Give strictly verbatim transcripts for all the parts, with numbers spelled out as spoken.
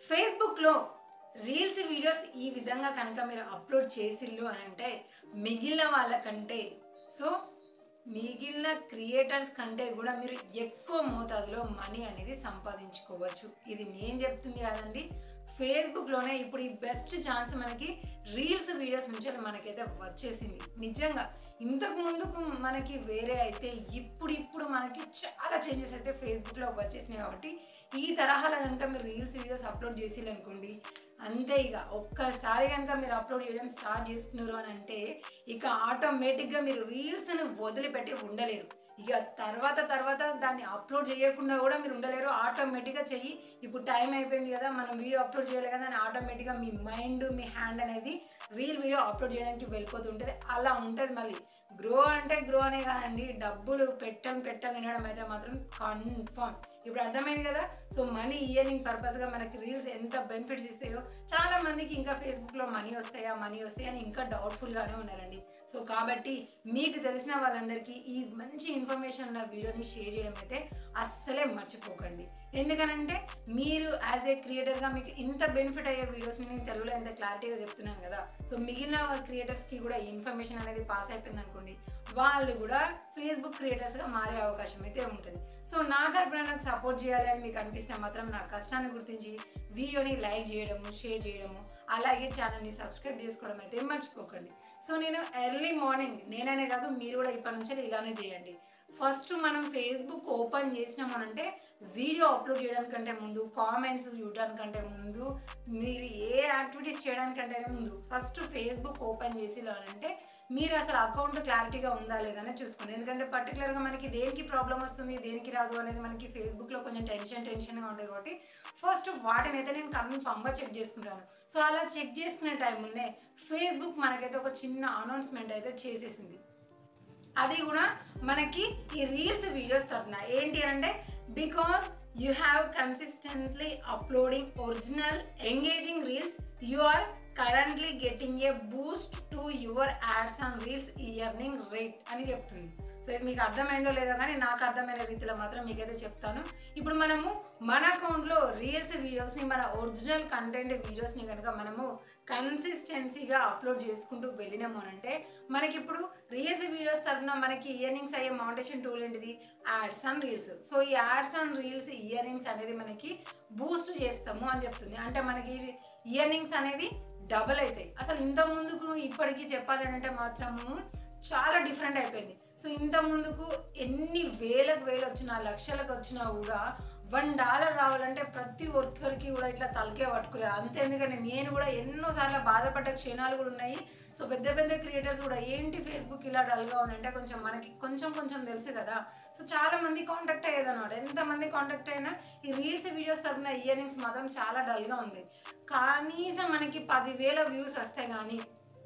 ఫేస్బుక్లో reels videos ఈ విధంగా కనుక మీరు అప్లోడ్ చేసిల్లు అని అంటే మిగిలిన వాళ్ళకంటే సో మిగిలిన క్రియేటర్స్ కంటే కూడా మీరు ఎక్కువ మోతాదులో మనీ అనేది సంపాదించుకోవచ్చు. ఇది నేను చెప్తుంది కాదండి, ఫేస్బుక్లోనే ఇప్పుడు ఈ బెస్ట్ ఛాన్స్ మనకి రీల్స్ వీడియోస్ నుంచి మనకైతే వచ్చేసింది. నిజంగా ఇంతకు ముందుకు మనకి వేరే అయితే ఇప్పుడు ఇప్పుడు మనకి చాలా చేంజెస్ అయితే ఫేస్బుక్లో వచ్చేసినాయి. కాబట్టి ఈ తరహాలో కనుక మీరు రీల్స్ వీడియోస్ అప్లోడ్ చేసిల్లనుకోండి, అంతే ఇక ఒక్కసారి కనుక మీరు అప్లోడ్ చేయడం స్టార్ట్ చేసుకున్నారు అని అంటే ఇక ఆటోమేటిక్గా మీరు రీల్స్ని వదిలిపెట్టి ఉండలేరు. ఇక తర్వాత తర్వాత దాన్ని అప్లోడ్ చేయకుండా కూడా మీరు ఉండలేరు. ఆటోమేటిక్గా చెయ్యి ఇప్పుడు టైం అయిపోయింది కదా, మనం వీడియో అప్లోడ్ చేయాలి కదా అని ఆటోమేటిక్గా మీ మైండ్ మీ హ్యాండ్ అనేది రీల్ వీడియో అప్లోడ్ చేయడానికి వెళ్ళిపోతుంటుంది. అలా ఉంటుంది. మళ్ళీ గ్రో అంటే గ్రో అనే కాదండి, డబ్బులు పెట్టని పెట్టని వినడం అయితే మాత్రం కన్ఫర్మ్. ఇప్పుడు అర్థమైంది కదా. సో మనీ ఇయర్నింగ్ పర్పస్గా మనకి రీల్స్ ఎంత బెనిఫిట్స్ ఇస్తాయో, చాలా మందికి ఇంకా ఫేస్బుక్లో మనీ వస్తాయా మనీ వస్తాయా అని ఇంకా డౌట్ఫుల్గానే ఉన్నారండి. సో కాబట్టి మీకు తెలిసిన వాళ్ళందరికీ ఈ మంచి ఇన్ఫర్మేషన్ ఉన్న వీడియోని షేర్ చేయడం అయితే అస్సలే మర్చిపోకండి. ఎందుకనంటే మీరు యాజ్ ఏ క్రియేటర్గా మీకు ఇంత బెనిఫిట్ అయ్యే వీడియోస్ని నేను తెలుగులో ఎంత క్లారిటీగా చెప్తున్నాను కదా. సో మిగిలిన క్రియేటర్స్కి కూడా ఈ ఇన్ఫర్మేషన్ అనేది పాస్ అయిపోయింది అనుకోండి, వాళ్ళు కూడా ఫేస్బుక్ క్రియేటర్స్గా మారే అవకాశం అయితే ఉంటుంది. సో నా తరపున నాకు సపోర్ట్ చేయాలి అని మీకు అనిపిస్తే మాత్రం నా కష్టాన్ని గుర్తించి వీడియోని లైక్ చేయడము, షేర్ చేయడము, అలాగే ఛానల్ని సబ్స్క్రైబ్ చేసుకోవడం అయితే మర్చిపోకండి. సో నేను ఎర్లీ మార్నింగ్ నేననే కాదు మీరు కూడా ఇప్పటి నుంచి ఇలానే చేయండి. ఫస్ట్ మనం ఫేస్బుక్ ఓపెన్ చేసినామనంటే వీడియో అప్లోడ్ చేయడానికంటే ముందు, కామెంట్స్ చూడడానికంటే ముందు, మీరు ఏ యాక్టివిటీస్ చేయడానికంటే ముందు ఫస్ట్ ఫేస్బుక్ ఓపెన్ చేసి అంటే మీరు అసలు అకౌంట్ క్లారిటీగా ఉందా లేదని చూసుకోండి. ఎందుకంటే పర్టికులర్గా మనకి దేనికి ప్రాబ్లం వస్తుంది దేనికి రాదు అనేది మనకి ఫేస్బుక్లో కొంచెం టెన్షన్ టెన్షన్గా ఉంటుంది. కాబట్టి ఫస్ట్ వాటిని అయితే నేను కన్ఫామ్గా చెక్ చేసుకుంటాను. సో అలా చెక్ చేసుకునే టైంలోనే ఫేస్బుక్ మనకైతే ఒక చిన్న అనౌన్స్మెంట్ అయితే చేసేసింది. అది కూడా మనకి ఈ రీల్స్ వీడియోస్ తరఫున ఏంటి అంటే because you have consistently uploading original engaging reels you are currently getting a boost to your ads and reels earning rate అని చెప్తుంది. సో ఇది మీకు అర్థమైందో లేదో కానీ నాకు అర్థమైన రీతిలో మాత్రం మీకైతే చెప్తాను. ఇప్పుడు మనము మన అకౌంట్లో రీల్స్ వీడియోస్ని, మన ఒరిజినల్ కంటెంట్ వీడియోస్ని కనుక మనము కన్సిస్టెన్సీగా అప్లోడ్ చేసుకుంటూ వెళ్ళినాము అంటే మనకి ఇప్పుడు రీల్స్ వీడియోస్ తరఫున మనకి ఇయర్నింగ్స్ అయ్యే మౌంటేషన్ టూల్ ఏంటిది, యాడ్స్ అండ్ రీల్స్. సో ఈ యాడ్స్ అండ్ రీల్స్ ఇయర్నింగ్స్ అనేది మనకి బూస్ట్ చేస్తాము అని చెప్తుంది. అంటే మనకి ఇయర్నింగ్స్ అనేది డబల్ అవుతాయి. అసలు ఇంత ముందుకు ఇప్పటికీ చెప్పాలంటే మాత్రము చాలా డిఫరెంట్ అయిపోయింది. సో ఇంత ముందుకు ఎన్ని వేలకు వేలు వచ్చినా లక్షలకు వచ్చినా కూడా వన్ డాలర్ రావాలంటే ప్రతి ఒక్కరికి కూడా ఇట్లా తలకే పట్టుకోలేదు. అంతే, ఎందుకంటే నేను కూడా ఎన్నోసార్లు బాధపడ్డ క్షణాలు కూడా ఉన్నాయి. సో పెద్ద పెద్ద క్రియేటర్స్ కూడా ఏంటి ఫేస్బుక్ ఇలా డల్గా ఉందంటే కొంచెం మనకి కొంచెం కొంచెం తెలుసు కదా. సో చాలా మంది కాంటాక్ట్ అయ్యేది అనమాట. ఎంతమంది కాంటాక్ట్ అయినా ఈ రీల్స్ వీడియోస్ తరఫున ఇయర్నింగ్స్ మాత్రం చాలా డల్గా ఉంది. కనీసం మనకి పదివేల వ్యూస్ వస్తాయి కానీ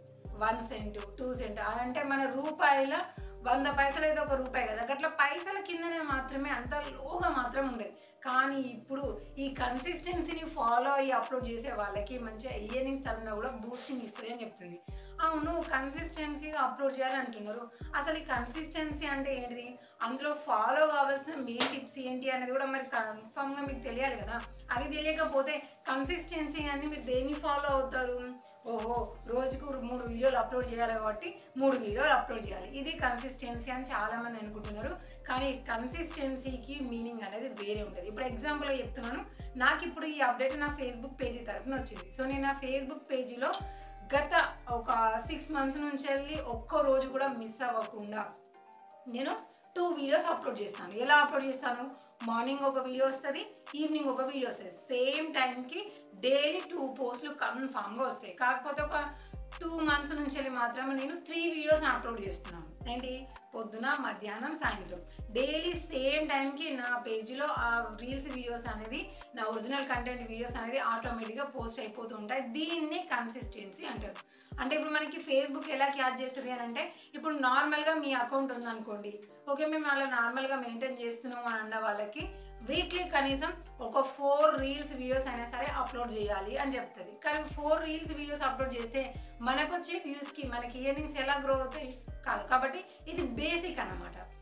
వన్ సెంట్ టూ సెంట్ అదంటే మన రూపాయల వంద పైసలు అయితే ఒక రూపాయి కదా, అట్లా పైసల కిందనే మాత్రమే అంత లోగా మాత్రం ఉండేది. కానీ ఇప్పుడు ఈ కన్సిస్టెన్సీని ఫాలో అయ్యి అప్లోడ్ చేసే వాళ్ళకి మంచిగా ఇయర్నింగ్స్ తరఫున కూడా బూస్టింగ్ ఇస్తుంది అని చెప్తుంది. అవును, కన్సిస్టెన్సీగా అప్లోడ్ చేయాలంటున్నారు. అసలు ఈ కన్సిస్టెన్సీ అంటే ఏంటిది, అందులో ఫాలో కావాల్సిన మెయిన్ టిప్స్ ఏంటి అనేది కూడా మరి కన్ఫామ్గా మీకు తెలియాలి కదా. అది తెలియకపోతే కన్సిస్టెన్సీ అని మీరు దేన్ని ఫాలో అవుతారు, ఓహో రోజుకు మూడు వీడియోలు అప్లోడ్ చేయాలి కాబట్టి మూడు వీడియోలు అప్లోడ్ చేయాలి, ఇది కన్సిస్టెన్సీ అని చాలామంది అనుకుంటున్నారు. కానీ కన్సిస్టెన్సీకి మీనింగ్ అనేది వేరే ఉంటుంది. ఇప్పుడు ఎగ్జాంపుల్గా చెప్తున్నాను, నాకు ఇప్పుడు ఈ అప్డేట్ నా ఫేస్బుక్ పేజీ తరఫున వచ్చింది. సో నేను నా ఫేస్బుక్ పేజీలో గత ఒక సిక్స్ మంత్స్ నుంచి వెళ్ళి ఒక్కో రోజు కూడా మిస్ అవ్వకుండా నేను టూ వీడియోస్ అప్లోడ్ చేస్తాను. ఎలా అప్లోడ్ చేస్తాను, మార్నింగ్ ఒక వీడియో వస్తుంది, ఈవినింగ్ ఒక వీడియో వస్తుంది. సేమ్ టైంకి డైలీ టూ పోస్టులు కన్ఫామ్గా వస్తాయి. కాకపోతే ఒక టూ మంత్స్ నుంచి వెళ్ళి మాత్రం నేను త్రీ వీడియోస్ అప్లోడ్ చేస్తున్నాను. ఏంటి, పొద్దున మధ్యాహ్నం సాయంత్రం డైలీ సేమ్ టైంకి నా పేజీలో ఆ రీల్స్ వీడియోస్ అనేది, నా ఒరిజినల్ కంటెంట్ వీడియోస్ అనేది ఆటోమేటిక్గా పోస్ట్ అయిపోతూ ఉంటాయి. దీన్ని కన్సిస్టెన్సీ అంటారు. అంటే ఇప్పుడు మనకి ఫేస్బుక్ ఎలా క్యాచ్ చేస్తుంది అని అంటే, ఇప్పుడు నార్మల్గా మీ అకౌంట్ ఉందనుకోండి, ఓకే మేము అలా నార్మల్గా మెయింటైన్ చేస్తున్నాం అని అన్న వాళ్ళకి వీక్లీ కనీసం ఒక ఫోర్ రీల్స్ వీడియోస్ అయినా సరే అప్లోడ్ చేయాలి అని చెప్తుంది. కానీ ఫోర్ రీల్స్ వీడియోస్ అప్లోడ్ చేస్తే మనకు వచ్చే వ్యూస్కి మనకి ఇయర్నింగ్స్ ఎలా గ్రో అవుతాయి కాదు. కాబట్టి ఇది బేసిక్ అన్నమాట.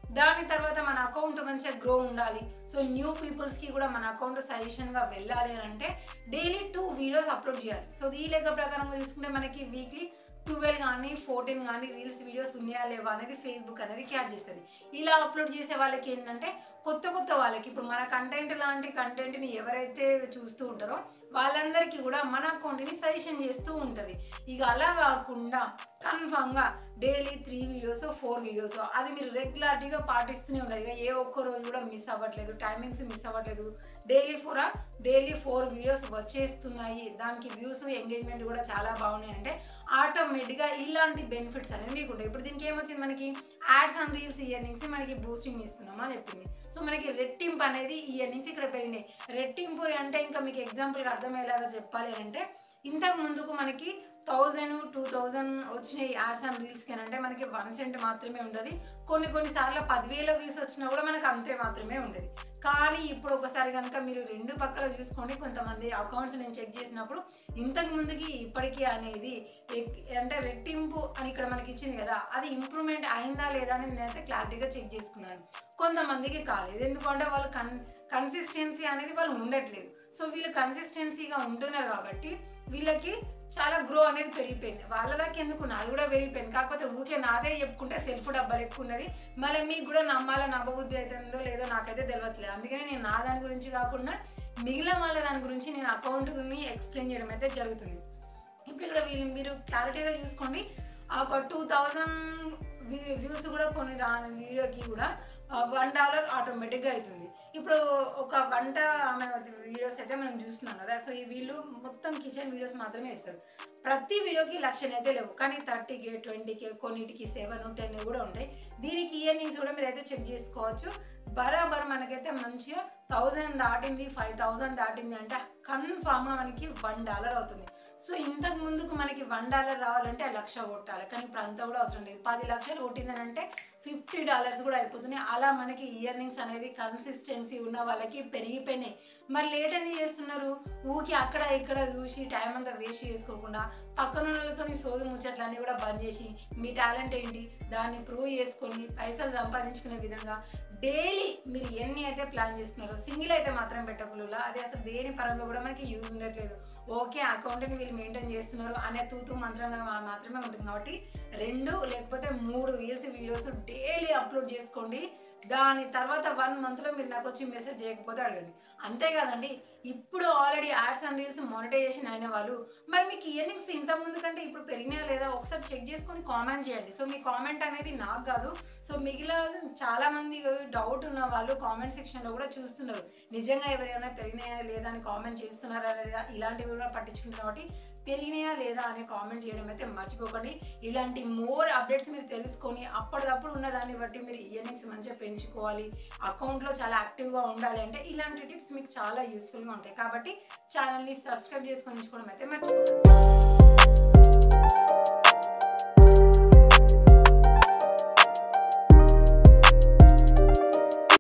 దాని తర్వాత మన అకౌంట్ మంచిగా గ్రో ఉండాలి. సో న్యూ పీపుల్స్కి కూడా మన అకౌంట్ సజెషన్గా వెళ్ళాలి అని అంటే డైలీ టూ వీడియోస్ అప్లోడ్ చేయాలి. సో ఈ లెక్క ప్రకారంగా చూసుకుంటే మనకి వీక్లీ ట్వెల్వ్ కానీ ఫోర్టీన్ కానీ రీల్స్ వీడియోస్ ఉన్నాయా లేవా అనేది ఫేస్బుక్ అనేది క్యాచ్ చేస్తుంది. ఇలా అప్లోడ్ చేసే వాళ్ళకి ఏంటంటే కొత్త కొత్త వాళ్ళకి ఇప్పుడు మన కంటెంట్ లాంటి కంటెంట్ని ఎవరైతే చూస్తూ ఉంటారో వాళ్ళందరికీ కూడా మన అకౌంట్ని సజెషన్ చేస్తూ ఉంటుంది. ఇక అలా కాకుండా కన్ఫామ్గా daily three videos four videos అది మీరు రెగ్యులర్గా పాటిస్తూనే ఉండాలి. ఇక ఏ ఒక్క రోజు కూడా మిస్ అవ్వట్లేదు, టైమింగ్స్ మిస్ అవ్వట్లేదు, daily four daily four videos వచ్చేస్తున్నాయి, దానికి వ్యూస్ ఎంగేజ్మెంట్ కూడా చాలా బాగున్నాయి అంటే ఆటోమేటిక్గా ఇలాంటి బెనిఫిట్స్ అనేది మీకు ఉంటాయి. ఇప్పుడు దీనికి ఏమొచ్చింది, మనకి యాడ్స్ అండ్ రీల్స్ ఇయర్నింగ్స్ మనకి బూస్టింగ్ ఇస్తున్నామా అని చెప్పింది. సో మనకి రెట్టింపు అనేది ఇయర్నింగ్స్ ఇక్కడ పెరిగినాయి. రెట్టింపు అంటే ఇంకా మీకు ఎగ్జాంపుల్గా అర్థమయ్యేలాగా చెప్పాలి అంటే ఇంతకు ముందుకు మనకి థౌజండ్ టూ థౌజండ్ వచ్చినాయి యాడ్స్ అండ్ రీల్స్కి అంటే మనకి వన్ సెంట్ మాత్రమే ఉంటుంది. కొన్ని కొన్నిసార్లు పదివేల వ్యూస్ వచ్చినా కూడా మనకు అంతే మాత్రమే ఉండేది. కానీ ఇప్పుడు ఒకసారి కనుక మీరు రెండు పక్కల చూసుకోండి, కొంతమంది అకౌంట్స్ నేను చెక్ చేసినప్పుడు ఇంతకు ముందుకి ఇప్పటికీ అనేది అంటే రెట్టింపు అని ఇక్కడ మనకి ఇచ్చింది కదా, అది ఇంప్రూవ్మెంట్ అయిందా లేదా అని నేనైతే క్లారిటీగా చెక్ చేసుకున్నాను. కొంతమందికి కాలేదు, ఎందుకంటే వాళ్ళు కన్ కన్సిస్టెన్సీ అనేది వాళ్ళు ఉండట్లేదు. సో వీళ్ళు కన్సిస్టెన్సీగా ఉంటున్నారు కాబట్టి వీళ్ళకి చాలా గ్రో అనేది పెరిగిపోయింది. వాళ్ళ దాకా ఎందుకు నాది కూడా పెరిగిపోయింది. కాకపోతే ఊకే నాదే చెప్పుకుంటే సెల్ఫ్ డబ్బాలు ఎక్కువ ఉన్నది, మళ్ళీ మీకు కూడా నమ్మాలో నమ్మబుద్ధి అవుతుందో లేదో నాకైతే తెలియట్లేదు. అందుకని నేను నా దాని గురించి కాకుండా మిగిలిన వాళ్ళ దాని గురించి నేను అకౌంట్ని ఎక్స్ప్లెయిన్ చేయడం అయితే జరుగుతుంది. ఇప్పుడు ఇక్కడ వీళ్ళు మీరు క్లారిటీగా చూసుకోండి, ఒక టూ థౌజండ్ వ్యూస్ కూడా కొన్ని రా వీడియోకి కూడా వన్ డాలర్ ఆటోమేటిక్గా అవుతుంది. ఇప్పుడు ఒక వంట ఆమె వీడియోస్ అయితే మనం చూస్తున్నాం కదా, సో ఈ వీళ్ళు మొత్తం కిచెన్ వీడియోస్ మాత్రమే ఇస్తారు. ప్రతి వీడియోకి లక్షలు అయితే లేవు, కానీ థర్టీకే ట్వంటీకే కొన్నిటికి సెవెన్ టెన్ కూడా ఉంటాయి. దీనికి ఇయర్నింగ్స్ కూడా మీరు అయితే చెక్ చేసుకోవచ్చు. బరాబర్ మనకైతే మంచిగా థౌజండ్ దాటింది, ఫైవ్ థౌజండ్ దాటింది అంటే కన్ఫామ్గా మనకి వన్ డాలర్ అవుతుంది. సో ఇంతకు ముందుకు మనకి వన్ డాలర్ రావాలంటే ఆ లక్ష కొట్టాలి, కానీ ఇప్పుడు అంతా కూడా అవసరం లేదు. పది లక్షలు కొట్టిందని అంటే ఫిఫ్టీ డాలర్స్ కూడా అయిపోతున్నాయి. అలా మనకి ఇయర్నింగ్స్ అనేది కన్సిస్టెన్సీ ఉన్న వాళ్ళకి పెరిగిపోయినాయి. మరి లేట్ ఎందుకు చేస్తున్నారు, ఊకి అక్కడ ఇక్కడ చూసి టైం అంతా వేస్ట్ చేసుకోకుండా పక్కన వాళ్ళతో సోదు ముచ్చట్లన్నీ కూడా బంద్ చేసి మీ టాలెంట్ ఏంటి దాన్ని ప్రూవ్ చేసుకొని పైసలు సంపాదించుకునే విధంగా డైలీ మీరు ఎన్ని అయితే ప్లాన్ చేసుకున్నారో సింగిల్ అయితే మాత్రం పెట్టకుండా అది అసలు దేని పరంగా కూడా మనకి యూజ్ ఉండట్లేదు. ఓకే అకౌంట్ని వీళ్ళు మెయింటైన్ చేస్తున్నారు అనే తూతూ మంత్రంగా మాత్రమే ఉంటుంది. కాబట్టి రెండు లేకపోతే మూడు రీల్స్ వీడియోస్ డైలీ అప్లోడ్ చేసుకోండి. దాని తర్వాత వన్ మంత్లో మీరు నాకు వచ్చి మెసేజ్ చేయకపోతే అడగండి. అంతేకాదండి, ఇప్పుడు already ads and reels monetization అయిన వాళ్ళు మరి మీకు ఇయర్నింగ్స్ ఇంత ముందు కంటే ఇప్పుడు పెరిగినా లేదా ఒకసారి చెక్ చేసుకొని కామెంట్ చేయండి. సో మీ కామెంట్ అనేది నాకు కాదు, సో మిగిలిన చాలామంది డౌట్ ఉన్న వాళ్ళు కామెంట్ సెక్షన్లో కూడా చూస్తున్నారు, నిజంగా ఎవరైనా పెరిగినాయా లేదా అని కామెంట్ చేస్తున్నారా లేదా ఇలాంటివి కూడా పట్టించుకుంటారు. కాబట్టి పెరిగినాయా లేదా అనే కామెంట్ చేయడం అయితే మర్చిపోకండి. ఇలాంటి మోర్ అప్డేట్స్ మీరు తెలుసుకొని అప్పటిదప్పుడు ఉన్న దాన్ని బట్టి మీరు ఇయర్నింగ్స్ మంచిగా పెంచుకోవాలి, అకౌంట్లో చాలా యాక్టివ్గా ఉండాలి అంటే ఇలాంటి టిప్స్ మీకు చాలా యూస్ఫుల్గా ఉంటాయి. కాబట్టి ఛానల్ని సబ్స్క్రైబ్ చేసుకొని ఉంచుకోవడం అయితే మర్చిపోకండి.